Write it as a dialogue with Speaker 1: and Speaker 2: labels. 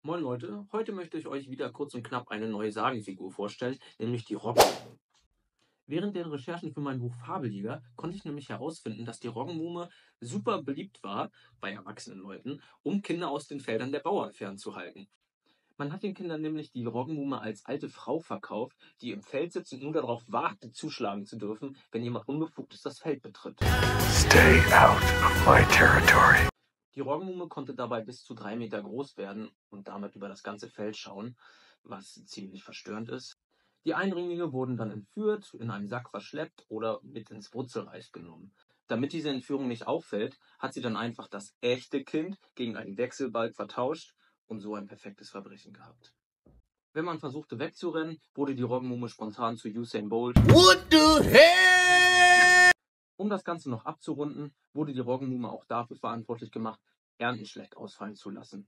Speaker 1: Moin Leute, heute möchte ich euch wieder kurz und knapp eine neue Sagenfigur vorstellen, nämlich die Roggenmuhme. Während der Recherchen für mein Buch Fabelliga konnte ich nämlich herausfinden, dass die Roggenmuhme super beliebt war bei erwachsenen Leuten, um Kinder aus den Feldern der Bauern fernzuhalten. Man hat den Kindern nämlich die Roggenmuhme als alte Frau verkauft, die im Feld sitzt und nur darauf wartet, zuschlagen zu dürfen, wenn jemand Unbefugtes das Feld betritt.
Speaker 2: Stay out of my territory.
Speaker 1: Die Roggenmuhme konnte dabei bis zu 3 Meter groß werden und damit über das ganze Feld schauen, was ziemlich verstörend ist. Die Eindringlinge wurden dann entführt, in einem Sack verschleppt oder mit ins Wurzelreich genommen. Damit diese Entführung nicht auffällt, hat sie dann einfach das echte Kind gegen einen Wechselbalg vertauscht und so ein perfektes Verbrechen gehabt. Wenn man versuchte wegzurennen, wurde die Roggenmuhme spontan zu Usain Bolt.
Speaker 2: What the hell?
Speaker 1: Um das Ganze noch abzurunden, wurde die Roggenmuhme auch dafür verantwortlich gemacht, Erntenschleck ausfallen zu lassen.